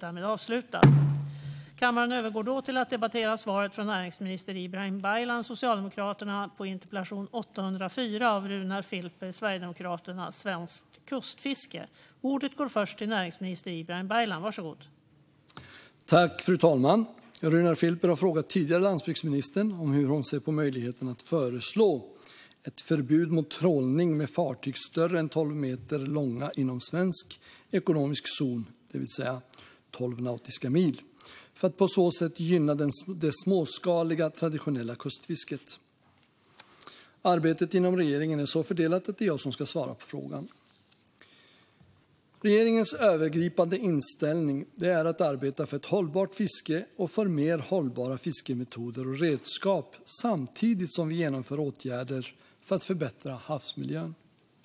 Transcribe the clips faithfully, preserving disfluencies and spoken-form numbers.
därmed avslutad. Kammaren övergår då till att debattera svaret från näringsminister Ibrahim Baylan, Socialdemokraterna, på interpellation åttahundrafyra av Runar Filper, Sverigedemokraterna, svenskt kustfiske. Ordet går först till näringsminister Ibrahim Baylan. Varsågod. Tack, fru talman. Runar Filper har frågat tidigare landsbygdsministern om hur hon ser på möjligheten att föreslå ett förbud mot trålning med fartyg större än tolv meter långa inom svensk ekonomisk zon, det vill säga tolv nautiska mil, för att på så sätt gynna den, det småskaliga traditionella kustfisket. Arbetet inom regeringen är så fördelat att det är jag som ska svara på frågan. Regeringens övergripande inställning det är att arbeta för ett hållbart fiske och för mer hållbara fiskemetoder och redskap samtidigt som vi genomför åtgärder för att förbättra havsmiljön.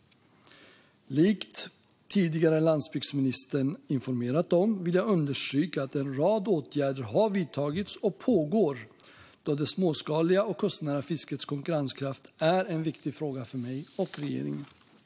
Likt tidigare landsbygdsministern informerat om vill jag understryka att en rad åtgärder har vidtagits och pågår då det småskaliga och kustnära fiskets konkurrenskraft är en viktig fråga för mig och regeringen.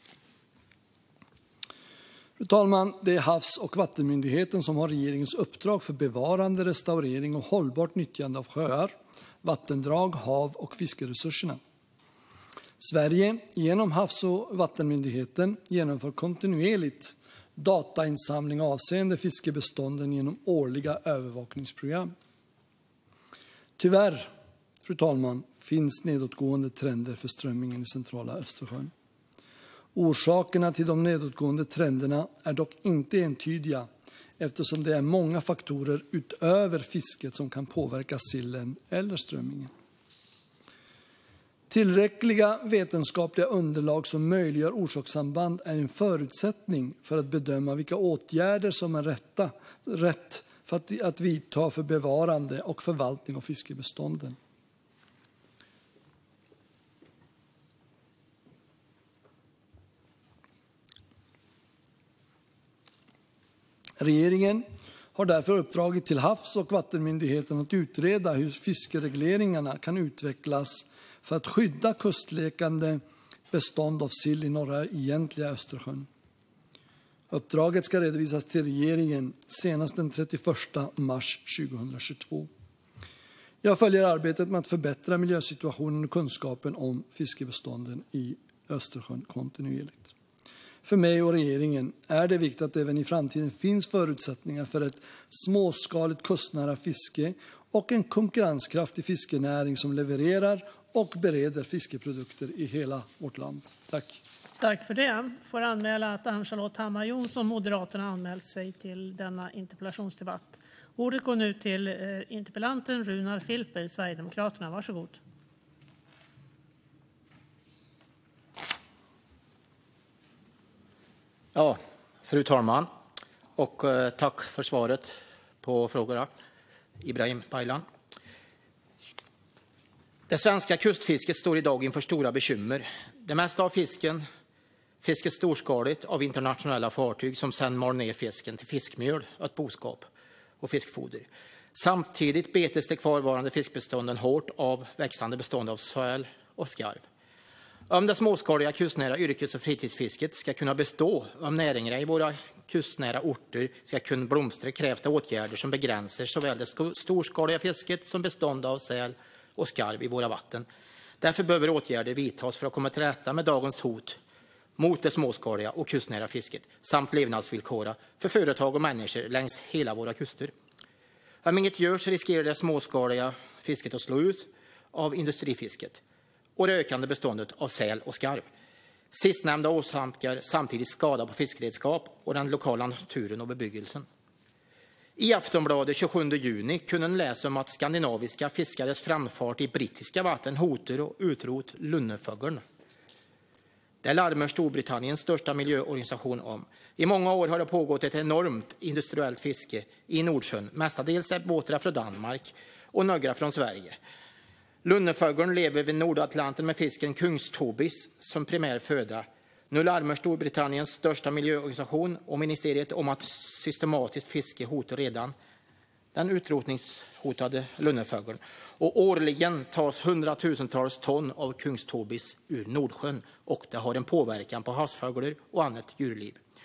Fru talman, det är Havs- och vattenmyndigheten som har regeringens uppdrag för bevarande, restaurering och hållbart nyttjande av sjöar, vattendrag, hav och fiskeresurserna. Sverige, genom Havs- och vattenmyndigheten, genomför kontinuerligt datainsamling avseende fiskebestånden genom årliga övervakningsprogram. Tyvärr, fru talman, finns nedåtgående trender för strömmingen i centrala Östersjön. Orsakerna till de nedåtgående trenderna är dock inte entydiga eftersom det är många faktorer utöver fisket som kan påverka sillen eller strömmingen. Tillräckliga vetenskapliga underlag som möjliggör orsakssamband är en förutsättning för att bedöma vilka åtgärder som är rätta, rätt för att, att vidta för bevarande och förvaltning av fiskebestånden. Regeringen har därför uppdragit till Havs- och vattenmyndigheten att utreda hur fiskeregleringarna kan utvecklas för att skydda kustlekande bestånd av sill i norra egentliga Östersjön. Uppdraget ska redovisas till regeringen senast den trettioförsta mars tjugohundratjugotvå. Jag följer arbetet med att förbättra miljösituationen och kunskapen om fiskebestånden i Östersjön kontinuerligt. För mig och regeringen är det viktigt att det även i framtiden finns förutsättningar för ett småskaligt kustnära fiske och en konkurrenskraftig fiskenäring som levererar och bereder fiskeprodukter i hela vårt land. Tack. Tack för det. Får anmäla att Ann-Charlotte Hammar Johnsson, Moderaterna, anmält sig till denna interpellationsdebatt. Ordet går nu till eh, interpellanten Runar Filper, Sverigedemokraterna. Varsågod. Ja, fru talman, och eh, tack för svaret på frågorna, Ibrahim Baylan. Det svenska kustfisket står idag inför stora bekymmer. Det mesta av fisken fiskas storskaligt av internationella fartyg som sedan mal ner fisken till fiskmjöl, ett boskap och fiskfoder. Samtidigt betes de kvarvarande fiskbestånden hårt av växande bestånd av säl och skarv. Om det småskaliga kustnära yrkes- och fritidsfisket ska kunna bestå, om näringarna i våra kustnära orter ska kunna blomstra, krävs det åtgärder som begränsar såväl det storskaliga fisket som bestånd av säl och skarv i våra vatten. Därför behöver åtgärder vidtas för att komma till rätta med dagens hot mot det småskaliga och kustnära fisket samt levnadsvillkora för företag och människor längs hela våra kuster. Om inget görs riskerar det småskaliga fisket att slå ut av industrifisket och det ökande beståndet av säl och skarv. Sistnämnda åsamkar samtidigt skada på fiskredskap och den lokala naturen och bebyggelsen. I Aftonbladet tjugosjunde juni kunde man läsa om att skandinaviska fiskares framfart i brittiska vatten hotar och utrot lunnefågeln. Det larmar Storbritanniens största miljöorganisation om. I många år har det pågått ett enormt industriellt fiske i Nordsjön. Mestadels är båtar från Danmark och några från Sverige. Lunnefågeln lever vid Nordatlanten med fisken kungstobis som primär föda. Nu larmar Storbritanniens största miljöorganisation och ministeriet om att systematiskt fiske hotar redan den utrotningshotade lunnefågeln. Och årligen tas hundratusentals ton av kungstobis ur Nordsjön och det har en påverkan på havsfåglar och annat djurliv.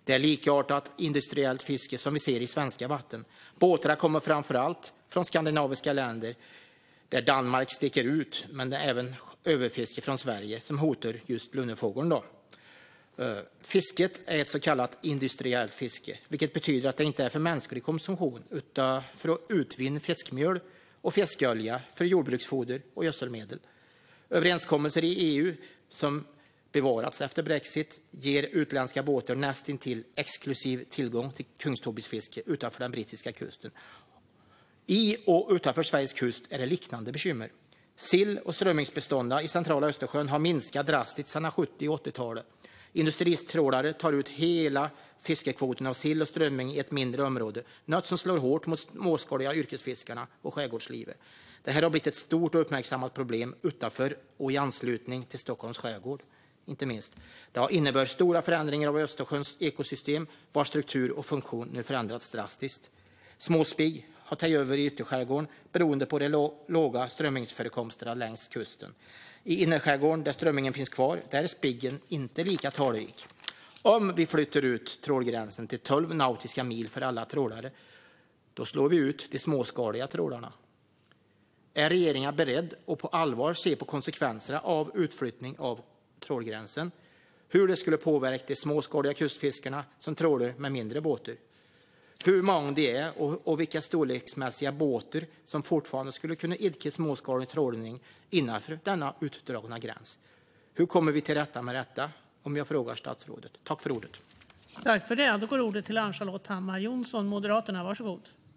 Det är likartat industriellt fiske som vi ser i svenska vatten. Båtarna kommer framför allt från skandinaviska länder där Danmark sticker ut, men det är även överfiske från Sverige som hotar just lunnefågeln. Då. Fisket är ett så kallat industriellt fiske, vilket betyder att det inte är för mänsklig konsumtion utan för att utvinna fiskmjöl och fiskolja för jordbruksfoder och gödselmedel. Överenskommelser i E U som bevarats efter Brexit ger utländska båtar nästintill exklusiv tillgång till kungstobisfiske utanför den brittiska kusten. I och utanför Sveriges kust är det liknande bekymmer. Sill- och strömmingsbestånden i centrala Östersjön har minskat drastiskt sedan sjuttio- och åttiotalet. Industritrålare tar ut hela fiskekvoten av sill och strömming i ett mindre område, något som slår hårt mot småskaliga yrkesfiskarna och skärgårdslivet. Det här har blivit ett stort och uppmärksammat problem utanför och i anslutning till Stockholms skärgård. Inte minst. Det har inneburit stora förändringar av Östersjöns ekosystem, vars struktur och funktion nu förändrats drastiskt. Småspigg har tagit över i ytterskärgården beroende på de låga strömmingsförekomsterna längs kusten. I innerskärgården, där strömmingen finns kvar, där är spiggen inte lika talrik. Om vi flyttar ut trålgränsen till tolv nautiska mil för alla trålare, då slår vi ut de småskaliga trålarna. Är regeringen beredd att på allvar se på konsekvenserna av utflyttning av trålgränsen? Hur det skulle påverka de småskaliga kustfiskarna som trålar med mindre båtar? Hur många det är och, och vilka storleksmässiga båtar som fortfarande skulle kunna idka småskalig trålning innanför denna utdragna gräns? Hur kommer vi till rätta med detta? Om jag frågar statsrådet. Tack för ordet. Tack för det. Då går ordet till Ann-Charlotte Hammar Johnsson, Moderaterna. Varsågod.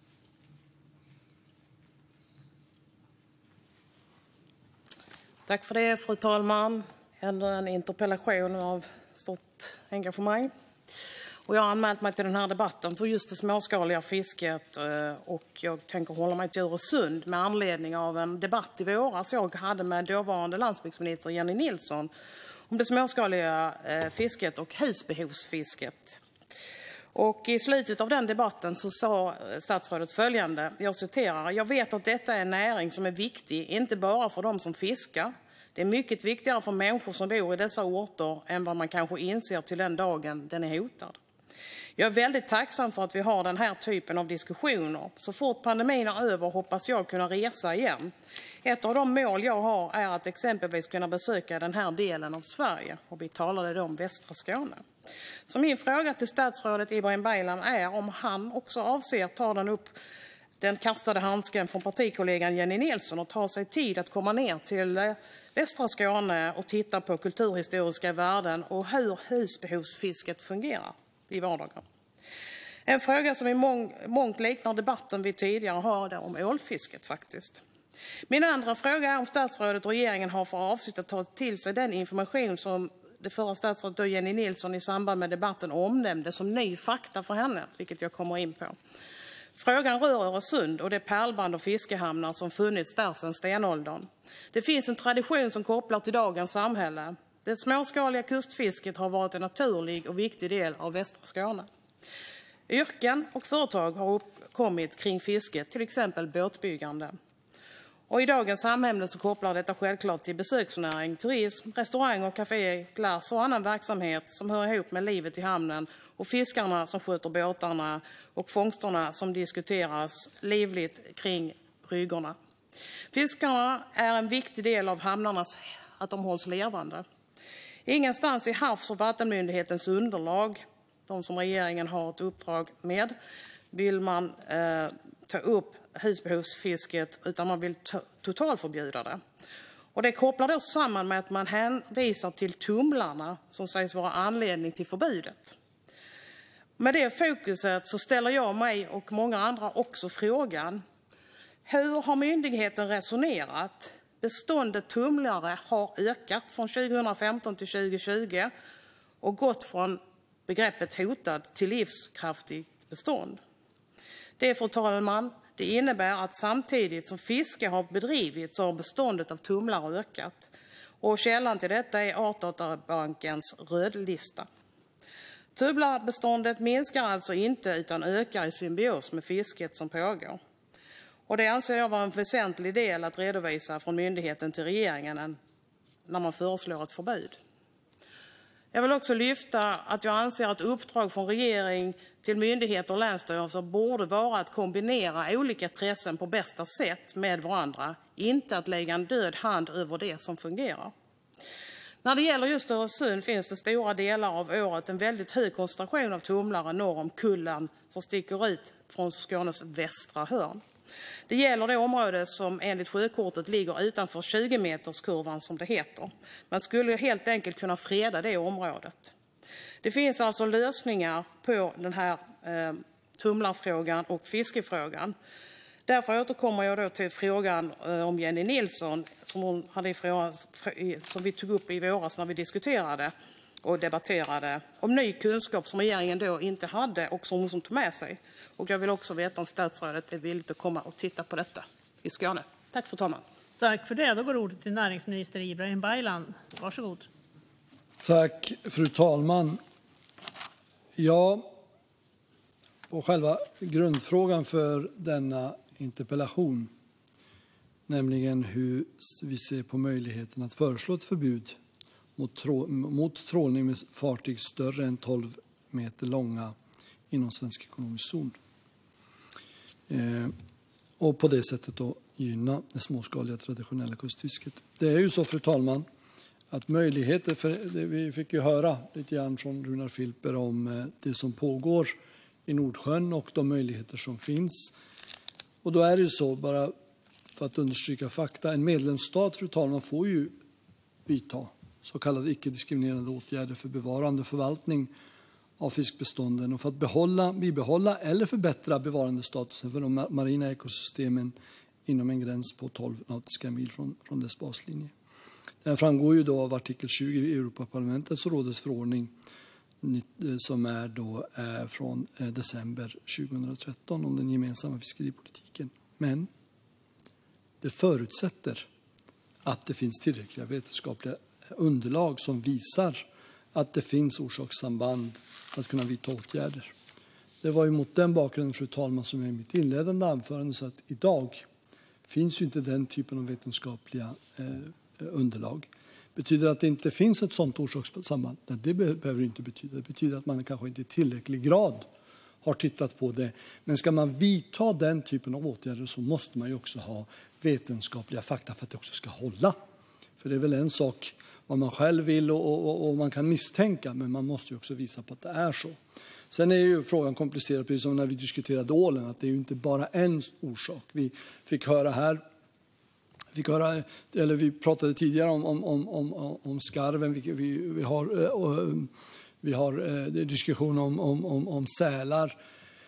Tack för det, fru talman. En interpellation av stort engagemang. Och jag har anmält mig till den här debatten för just det småskaliga fisket, och jag tänker hålla mig till Öresund med anledning av en debatt i våras jag hade med dåvarande landsbygdsminister Jenny Nilsson om det småskaliga fisket och husbehovsfisket. Och i slutet av den debatten så sa statsrådet följande, jag citerar: "Jag vet att detta är en näring som är viktig, inte bara för de som fiskar. Det är mycket viktigare för människor som bor i dessa orter än vad man kanske inser till den dagen den är hotad. Jag är väldigt tacksam för att vi har den här typen av diskussioner. Så fort pandemin är över hoppas jag kunna resa igen. Ett av de mål jag har är att exempelvis kunna besöka den här delen av Sverige." Och vi talade då om västra Skåne. Så min fråga till statsrådet Ibrahim Baylan är om han också avser att ta den upp den kastade handsken från partikollegan Jenny Nilsson och ta sig tid att komma ner till västra Skåne och titta på kulturhistoriska värden och hur husbehovsfisket fungerar i vardagen. En fråga som i mång, mångt liknar debatten vi tidigare hörde om ålfisket faktiskt. Min andra fråga är om statsrådet och regeringen har för avsikt att ta till sig den information som det förra statsrådet Jenny Nilsson i samband med debatten omnämnde som ny fakta för henne, vilket jag kommer in på. Frågan rör Öresund och det pärlband och fiskehamnar som funnits där sedan stenåldern. Det finns en tradition som kopplar till dagens samhälle. Det småskaliga kustfisket har varit en naturlig och viktig del av västra Skåne. Yrken och företag har uppkommit kring fisket, till exempel båtbyggande. Och i dagens samhälle så kopplar detta självklart till besöksnäring, turism, restaurang och café, glass och annan verksamhet som hör ihop med livet i hamnen och fiskarna som sköter båtarna och fångsterna som diskuteras livligt kring bryggorna. Fiskarna är en viktig del av hamnarnas att de hålls levande. Ingenstans i Havs- och vattenmyndighetens underlag, de som regeringen har ett uppdrag med, vill man eh, ta upp husbehovsfisket, utan man vill to- totalförbjuda det. Och det kopplar då samman med att man hänvisar till tumlarna som sägs vara anledning till förbudet. Med det fokuset så ställer jag mig och många andra också frågan: hur har myndigheten resonerat? Beståndet tumlare har ökat från tjugohundrafemton till tjugohundratjugo och gått från begreppet hotad till livskraftigt bestånd. Det, fru talman, det innebär att samtidigt som fiske har bedrivits så har beståndet av tumlare ökat. Och källan till detta är Artdatabankens rödlista. Tumlarbeståndet minskar alltså inte utan ökar i symbios med fisket som pågår. Och det anser jag vara en väsentlig del att redovisa från myndigheten till regeringen när man föreslår ett förbud. Jag vill också lyfta att jag anser att uppdrag från regering till myndigheter och länsstyrelser borde vara att kombinera olika intressen på bästa sätt med varandra, inte att lägga en död hand över det som fungerar. När det gäller just Öresund finns det stora delar av året en väldigt hög koncentration av tumlare norr om Kullen som sticker ut från Skånes västra hörn. Det gäller det område som enligt sjökortet ligger utanför tjugo meterskurvan som det heter. Man skulle helt enkelt kunna freda det området. Det finns alltså lösningar på den här eh, tumlarfrågan och fiskefrågan. Därför återkommer jag då till frågan eh, om Jenny Nilsson som, hon hade i fråga, som vi tog upp i våras när vi diskuterade och debatterade om ny kunskap som regeringen då inte hade och som hon tog med sig. Och jag vill också veta om statsrådet är villig att komma och titta på detta i Skåne. Tack fru talman. Tack för det. Då går ordet till näringsminister Ibrahim Baylan. Varsågod. Tack fru talman. Ja, på själva grundfrågan för denna interpellation, nämligen hur vi ser på möjligheten att föreslå ett förbud mot, trå- mot trålning med fartyg större än tolv meter långa inom svensk ekonomisk zon. Eh, och på det sättet då gynna det småskaliga traditionella kustfisket. Det är ju så, fru talman, att möjligheter för, det, vi fick ju höra lite grann från Runar Filper om eh, det som pågår i Nordsjön och de möjligheter som finns. Och då är det ju så, bara för att understryka fakta, en medlemsstat, fru talman, får ju vidta så kallade icke-diskriminerande åtgärder för bevarande och förvaltning av fiskbestånden och för att behålla, bibehålla eller förbättra bevarandestatusen för de marina ekosystemen inom en gräns på tolv nautiska mil från, från dess baslinje. Det här framgår ju då av artikel tjugo i Europaparlamentets och rådets förordning som är då eh, från eh, december tjugohundratretton om den gemensamma fiskeripolitiken. Men det förutsätter att det finns tillräckliga vetenskapliga underlag som visar att det finns orsakssamband för att kunna vidta åtgärder. Det var ju mot den bakgrunden, fru talman, som jag i mitt inledande anförande sa att idag finns ju inte den typen av vetenskapliga eh, underlag. Betyder det att det inte finns ett sådant orsakssamband? Nej, det behöver inte betyda. Det betyder att man kanske inte i tillräcklig grad har tittat på det. Men ska man vidta den typen av åtgärder så måste man ju också ha vetenskapliga fakta för att det också ska hålla. För det är väl en sak vad man själv vill och, och, och man kan misstänka, men man måste ju också visa på att det är så. Sen är ju frågan komplicerad, precis som när vi diskuterade ålen, att det är ju inte bara en orsak. Vi fick höra här, fick höra, eller vi pratade tidigare om, om, om, om, om skarven, vi, vi, vi har, och, vi har diskussion om, om, om, om sälar.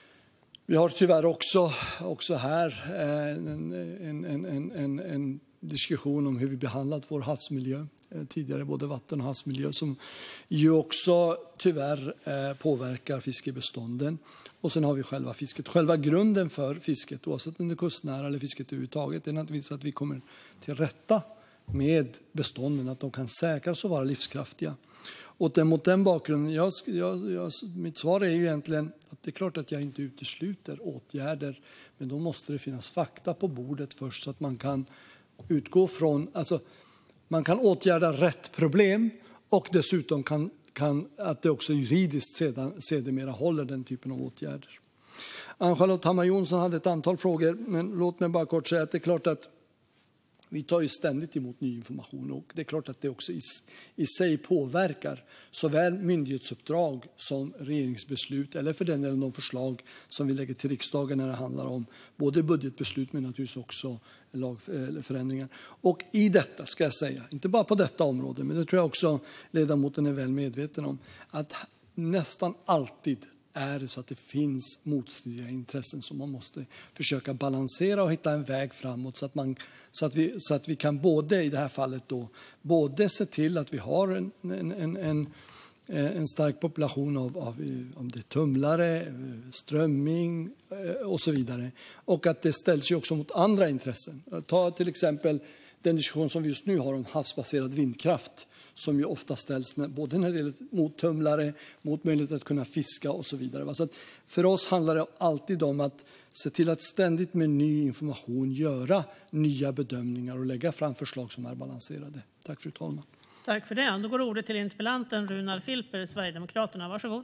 Vi har tyvärr också, också här en, en, en, en, en diskussion om hur vi behandlat vår havsmiljö tidigare, både vatten- och havsmiljö, som ju också tyvärr eh, påverkar fiskebestånden. Och sen har vi själva fisket. Själva grunden för fisket, oavsett om det är kustnära eller fisket överhuvudtaget, är naturligtvis att vi kommer till rätta med bestånden, att de kan säkras och vara livskraftiga. Och den, mot den bakgrunden, jag, jag, jag, mitt svar är ju egentligen att det är klart att jag inte utesluter åtgärder, men då måste det finnas fakta på bordet först så att man kan utgå från, alltså man kan åtgärda rätt problem och dessutom kan, kan att det också juridiskt sedan, sedermera håller den typen av åtgärder. Ann-Charlotte Hammar Johnsson hade ett antal frågor, men låt mig bara kort säga att det är klart att vi tar ju ständigt emot ny information och det är klart att det också i, i sig påverkar såväl myndighetsuppdrag som regeringsbeslut eller för den delen de förslag som vi lägger till riksdagen när det handlar om både budgetbeslut men naturligtvis också lagförändringar. Och i detta ska jag säga, inte bara på detta område, men det tror jag också ledamoten är väl medveten om, att nästan alltid är det så att det finns motstridiga intressen som man måste försöka balansera och hitta en väg framåt så att, man, så att, vi, så att vi kan både i det här fallet då, både se till att vi har en, en, en, en, en stark population av, av om det är tumlare, strömming och så vidare. Och att det ställs ju också mot andra intressen. Ta till exempel den diskussion som vi just nu har om havsbaserad vindkraft, som ju ofta ställs både när det gäller mot tumlare, mot möjlighet att kunna fiska och så vidare. Så att för oss handlar det alltid om att se till att ständigt med ny information göra nya bedömningar och lägga fram förslag som är balanserade. Tack fru talman. Tack för det. Då går ordet till interpellanten Runar Filper, Sverigedemokraterna. Varsågod.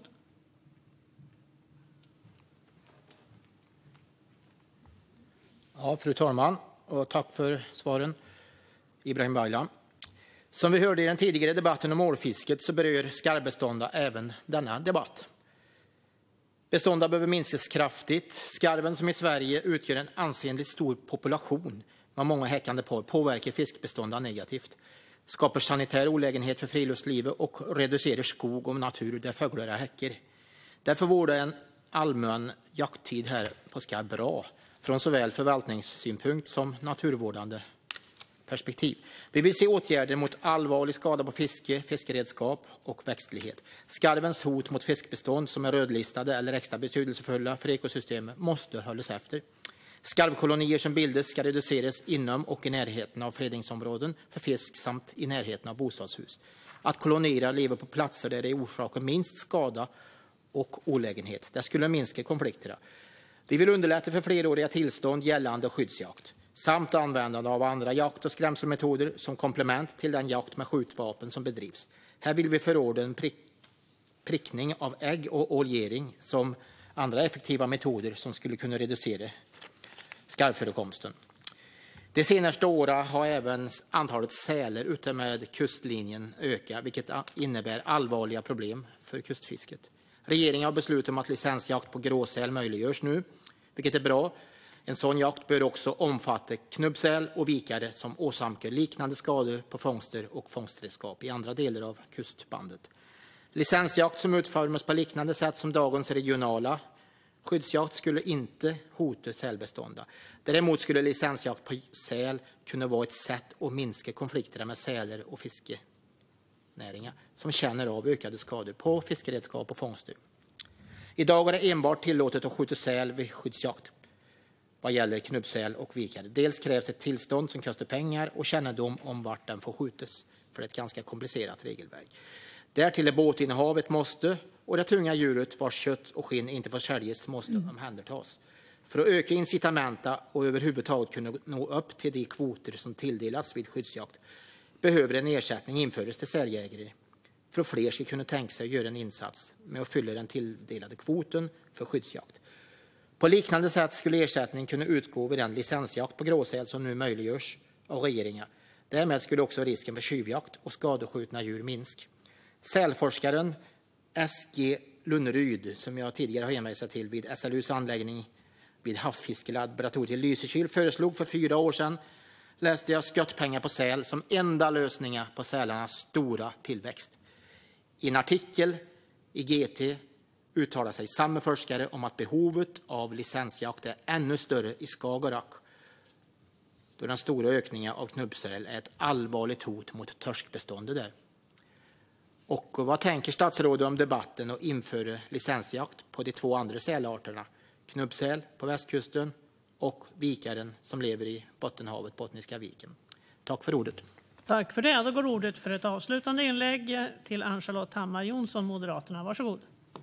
Ja, fru talman, och tack för svaren, Ibrahim Baylan. Som vi hörde i den tidigare debatten om ålfisket så berör skarvbestånda även denna debatt. Bestånda behöver minskas kraftigt. Skarven, som i Sverige utgör en ansenligt stor population med många häckande par, påverkar fiskbestånda negativt, skapar sanitär olägenhet för friluftslivet och reducerar skog och natur där fåglar häckar. Därför vore en allmän jakttid här på skarv bra från såväl förvaltningssynpunkt som naturvårdande perspektiv. Vi vill se åtgärder mot allvarlig skada på fiske, fiskeredskap och växtlighet. Skarvens hot mot fiskbestånd som är rödlistade eller extra betydelsefulla för ekosystemet måste hållas efter. Skarvkolonier som bildas ska reduceras inom och i närheten av fredningsområden för fisk samt i närheten av bostadshus. Att kolonierna lever på platser där det orsakar minst skada och olägenhet. Det skulle minska konflikterna. Vi vill underlätta för fleråriga tillstånd gällande skyddsjakt samt användande av andra jakt- och skrämselmetoder som komplement till den jakt med skjutvapen som bedrivs. Här vill vi förorda en prick, prickning av ägg och oljering som andra effektiva metoder som skulle kunna reducera skarvförekomsten. De senaste åren har även antalet sälar utmed kustlinjen ökat, vilket innebär allvarliga problem för kustfisket. Regeringen har beslutat om att licensjakt på gråsäl möjliggörs nu, vilket är bra. En sån jakt bör också omfatta knubbsäl och vikare som åsamkar liknande skador på fångster och fångstredskap i andra delar av kustbandet. Licensjakt som utformas på liknande sätt som dagens regionala skyddsjakt skulle inte hota sälbestånda. Däremot skulle licensjakt på säl kunna vara ett sätt att minska konflikterna med sälar och fiskenäringar som känner av ökade skador på fiskeredskap och fångster. Idag är det enbart tillåtet att skjuta säl vid skyddsjakt vad gäller knubbsäl och vikare. Dels krävs ett tillstånd som kostar pengar och kännedom om vart den får skjutas, för det är ett ganska komplicerat regelverk. Därtill är båtinnehav ett måste, och det tunga djuret vars kött och skinn inte får säljas måste omhändertas. För att öka incitamenta och överhuvudtaget kunna nå upp till de kvoter som tilldelas vid skyddsjakt behöver en ersättning införas till säljägare för att fler ska kunna tänka sig att göra en insats med att fylla den tilldelade kvoten för skyddsjakt. På liknande sätt skulle ersättning kunna utgå vid den licensjakt på gråsäl som nu möjliggörs av regeringen. Därmed skulle också risken för tjuvjakt och skadeskjutna djur minska. Sälforskaren S G Lunneryd, som jag tidigare har hänvisat till vid S L U:s anläggning vid havsfiskelaboratoriet i Lysekil, föreslog för fyra år sedan, läste jag, skottpengar på säl som enda lösningar på sälarnas stora tillväxt. I en artikel i G T uttalar sig samma forskare om att behovet av licensjakt är ännu större i Skagerrak, då den stora ökningen av knubbsäl är ett allvarligt hot mot torskbeståndet där. Och vad tänker statsrådet om debatten att införa licensjakt på de två andra sälarterna, knubbsäl på västkusten och vikaren som lever i Bottenhavet, Bottniska viken? Tack för ordet. Tack för det. Då går ordet för ett avslutande inlägg till Ann-Charlotte Hammar Johnsson, Moderaterna. Varsågod.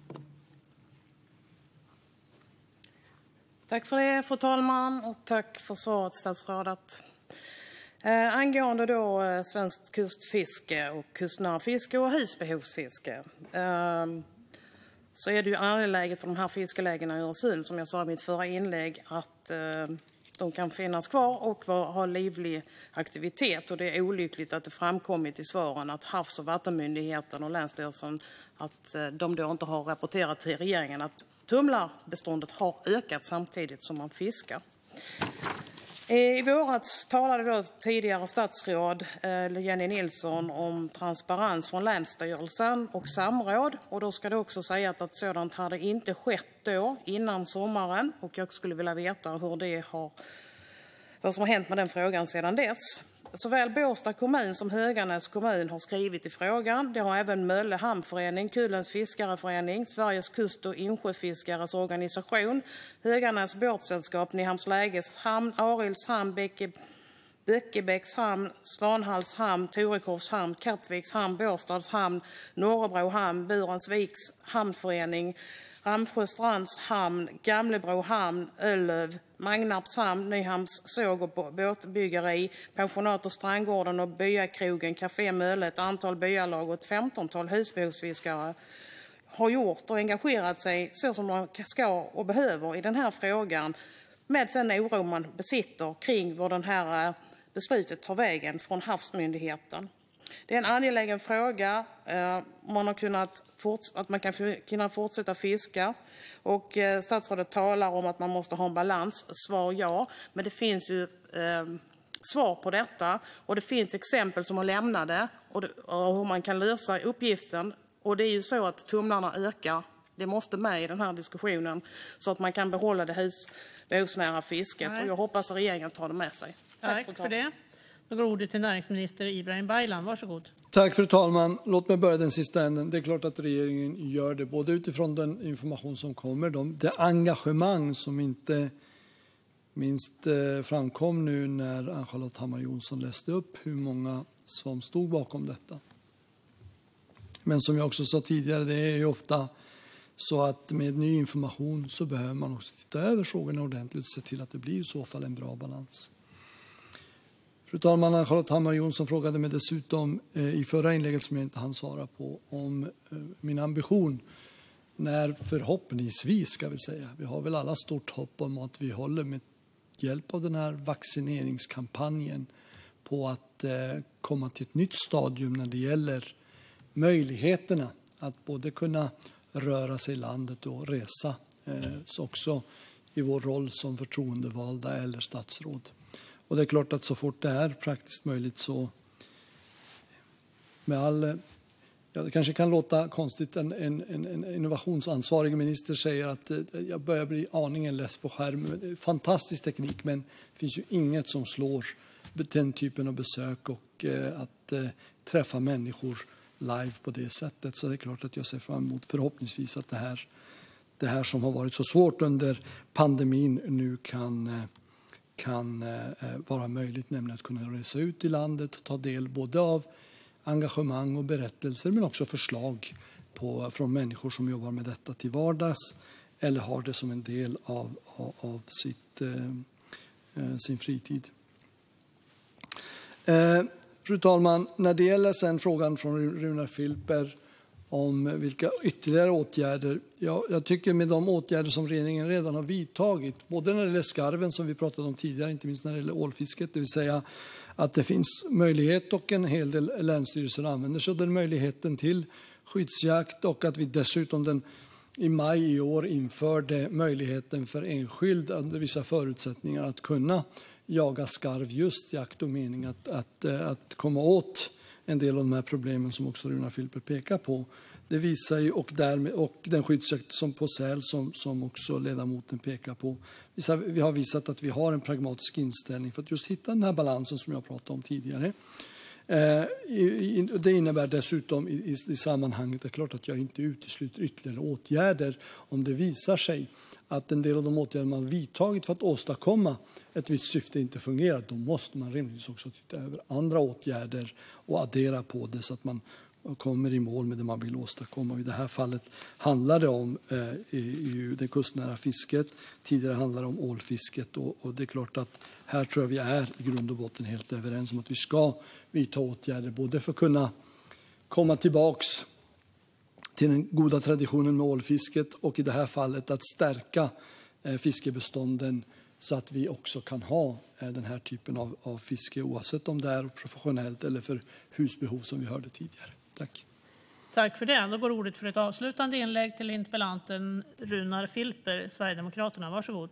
Tack för det, fru talman, och tack för svaret, statsrådet. Eh, angående då eh, svenskt kustfiske och kustnära fiske och husbehovsfiske eh, så är det ju angeläget för de här fiskelägena i Öresund, som jag sa i mitt förra inlägg, att eh, de kan finnas kvar och ha livlig aktivitet. Och det är olyckligt att det framkommit i svaren att Havs- och vattenmyndigheten och Länsstyrelsen att eh, de då inte har rapporterat till regeringen att tumlarbeståndet har ökat samtidigt som man fiskar. I våras talade då tidigare statsråd Jenny Nilsson om transparens från Länsstyrelsen och samråd. Och då ska det också säga att sådant hade inte skett då innan sommaren. Och jag skulle vilja veta hur det har, vad som har hänt med den frågan sedan dess. Såväl Båstad kommun som Höganäs kommun har skrivit i frågan. Det har även Mölle hamnförening, Kullens fiskareförening, Sveriges kust- och insjöfiskares organisation, Höganäs båtsällskap, Nyhamns läges hamn, Arilds hamn, Bäcke, Bäckebäcks hamn, Svanhalls hamn, Torekovs hamn, Kattviks hamn, Båstads hamn, Norrebro hamn, Burensviks hamnförening, Ramsjöstrands hamn, Gamlebro hamn, Öllöv, Magnarps hamn, Nyhamns såg och båtbyggeri, pensionat och Strandgården och byakrogen, Café Mölle, ett antal byalag och ett femtontal husbehovsfiskare har gjort och engagerat sig så som de ska och behöver i den här frågan, med den oro man besitter kring vad den här beslutet tar vägen från Havsmyndigheten. Det är en angelägen fråga. Man har kunnat forts- att man kan kunna fortsätta fiska, och statsrådet talar om att man måste ha en balans. Svar ja, men det finns ju eh, svar på detta, och det finns exempel som är lämnade och, det, och hur man kan lösa uppgiften. Och det är ju så att tumlarna ökar. Det måste med i den här diskussionen så att man kan behålla det hus, behovsnära fisket. Nej. Och jag hoppas att regeringen tar det med sig. Tack, Tack för det. Då går ordet till näringsminister Ibrahim Baylan. Varsågod. Tack fru talman. Låt mig börja den sista änden. Det är klart att regeringen gör det, både utifrån den information som kommer, de, det engagemang som inte minst eh, framkom nu när Ann-Charlotte Hammar Johnsson läste upp hur många som stod bakom detta. Men som jag också sa tidigare, det är ju ofta så att med ny information så behöver man också titta över frågorna ordentligt och se till att det blir i så fall en bra balans. Fru talman, Ann-Charlotte Hammar Johnsson frågade mig dessutom eh, i förra inlägget, som jag inte hann svara på, om eh, min ambition när förhoppningsvis, ska vi säga, vi har väl alla stort hopp om att vi håller med hjälp av den här vaccineringskampanjen på att eh, komma till ett nytt stadium när det gäller möjligheterna att både kunna röra sig i landet och resa, eh, så också i vår roll som förtroendevalda eller statsråd. Och det är klart att så fort det är praktiskt möjligt så, med all, ja, det kanske kan låta konstigt, en, en, en innovationsansvarig minister säger att eh, jag börjar bli aningen less på skärmen. Fantastisk teknik, men det finns ju inget som slår den typen av besök och eh, att eh, träffa människor live på det sättet. Så det är klart att jag ser fram emot förhoppningsvis att det här, det här som har varit så svårt under pandemin nu kan, kan vara möjligt, nämligen att kunna resa ut i landet och ta del både av engagemang och berättelser, men också förslag på, från människor som jobbar med detta till vardags eller har det som en del av, av, av sitt, eh, sin fritid. Eh, Fru talman, när det gäller sen frågan från Runar Filper om vilka ytterligare åtgärder, ja, jag tycker med de åtgärder som regeringen redan har vidtagit, både när det gäller skarven som vi pratade om tidigare, inte minst när det gäller ålfisket, det vill säga att det finns möjlighet och en hel del länsstyrelser använder sig av den möjligheten till skyddsjakt, och att vi dessutom den, i maj i år införde möjligheten för enskild under vissa förutsättningar att kunna jaga skarv just i akt och mening att, att, att komma åt en del av de här problemen som också Runar Filper pekar på. Det visar ju, och, därmed, och den skyddsjakt som på säl som, som också ledamoten pekar på. Vi har visat att vi har en pragmatisk inställning för att just hitta den här balansen som jag pratade om tidigare. Eh, i, det innebär dessutom i, i, i sammanhanget, det är klart att jag inte utesluter ytterligare åtgärder om det visar sig att en del av de åtgärder man vidtagit för att åstadkomma ett visst syfte inte fungerar. Då måste man rimligtvis också titta över andra åtgärder och addera på det så att man kommer i mål med det man vill åstadkomma. I det här fallet handlar det om eh, i, i det kustnära fisket. Tidigare handlar det om ålfisket, och, och det är klart att här tror jag vi är i grund och botten helt överens om att vi ska vidta åtgärder både för att kunna komma tillbaks till den goda traditionen med ålfisket och i det här fallet att stärka eh, fiskebestånden så att vi också kan ha eh, den här typen av, av fiske oavsett om det är professionellt eller för husbehov som vi hörde tidigare. Tack. Tack för det. Då går ordet för ett avslutande inlägg till interpellanten Runar Filper, Sverigedemokraterna. Varsågod.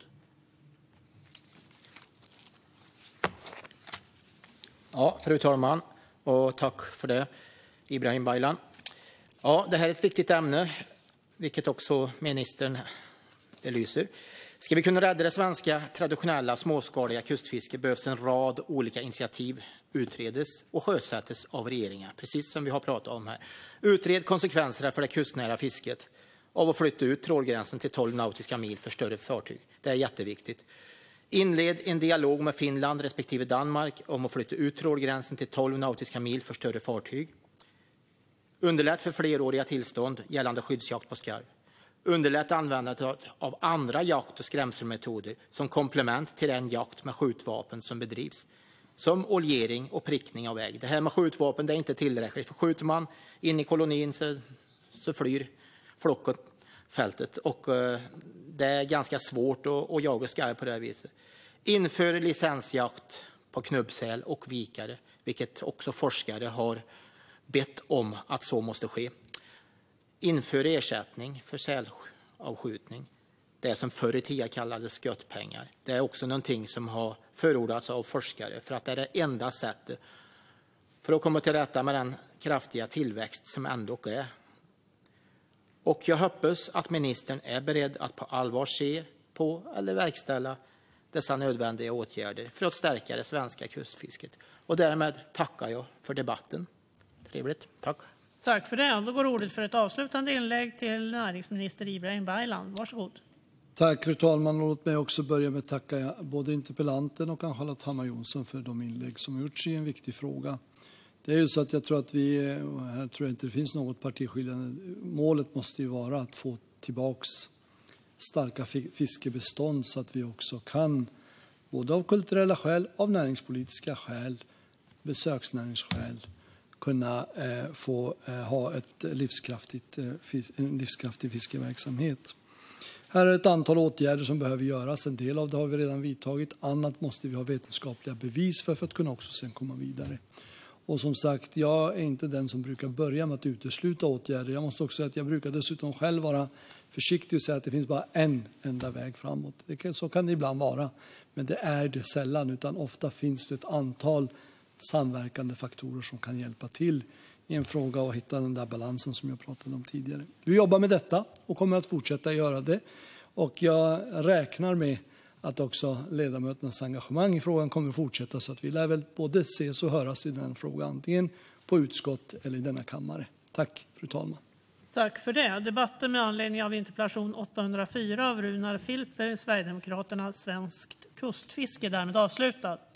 Ja, fru talman, och tack för det, Ibrahim Baylan. Ja, det här är ett viktigt ämne, vilket också ministern belyser. Ska vi kunna rädda det svenska traditionella småskaliga kustfisket behövs en rad olika initiativ utredes och sjösättes av regeringen, precis som vi har pratat om här. Utred konsekvenserna för det kustnära fisket av att flytta ut trålgränsen till tolv nautiska mil för större fartyg. Det är jätteviktigt. Inled en dialog med Finland respektive Danmark om att flytta ut trålgränsen till tolv nautiska mil för större fartyg. Underlätt för fleråriga tillstånd gällande skyddsjakt på skarv. underlätta användandet av andra jakt- och skrämselmetoder som komplement till den jakt med skjutvapen som bedrivs, som oljering och prickning av ägg. Det här med skjutvapen, det är inte tillräckligt, för skjuter man in i kolonin så, så flyr flocken fältet, och uh, det är ganska svårt att, att jaga skarv på det här viset. Inför licensjakt på knubbsäl och vikare, vilket också forskare har bett om att så måste ske. Inför ersättning för sälavskjutning, det som förr i tiden kallades skottpengar. Det är också någonting som har förordats av forskare, för att det är det enda sättet för att komma till rätta med den kraftiga tillväxt som ändå är. Och jag hoppas att ministern är beredd att på allvar se på eller verkställa dessa nödvändiga åtgärder för att stärka det svenska kustfisket. Och därmed tackar jag för debatten. Trevligt. Tack. Tack för det. Då går ordet för ett avslutande inlägg till näringsminister Ibrahim Baylan. Varsågod. Tack fru talman. Låt mig också börja med att tacka både interpellanten och Ann-Charlotte Hammar Johnsson för de inlägg som gjorts i en viktig fråga. Det är ju så att jag tror att vi, och här tror jag inte det finns något partiskiljande, målet måste ju vara att få tillbaks starka fiskebestånd så att vi också kan, både av kulturella skäl, av näringspolitiska skäl, besöksnäringsskäl, kunna eh, få eh, ha ett livskraftigt, eh, fis- en livskraftig fiskeverksamhet. Här är ett antal åtgärder som behöver göras. En del av det har vi redan vidtagit. Annat måste vi ha vetenskapliga bevis för, för att kunna också sen komma vidare. Och som sagt, jag är inte den som brukar börja med att utesluta åtgärder. Jag måste också säga att jag brukar dessutom själv vara försiktig och säga att det finns bara en enda väg framåt. Det kan, så kan det ibland vara, men det är det sällan. Utan ofta finns det ett antal samverkande faktorer som kan hjälpa till i en fråga och hitta den där balansen som jag pratade om tidigare. Vi jobbar med detta och kommer att fortsätta göra det. Och jag räknar med att också ledamöternas engagemang i frågan kommer att fortsätta, så att vi lär väl både ses och höras i den frågan, antingen på utskott eller i denna kammare. Tack, fru talman. Tack för det. Debatten med anledning av interpellation åttahundrafyra av Runar Filper, Sverigedemokraterna, svenskt kustfiske, därmed avslutad.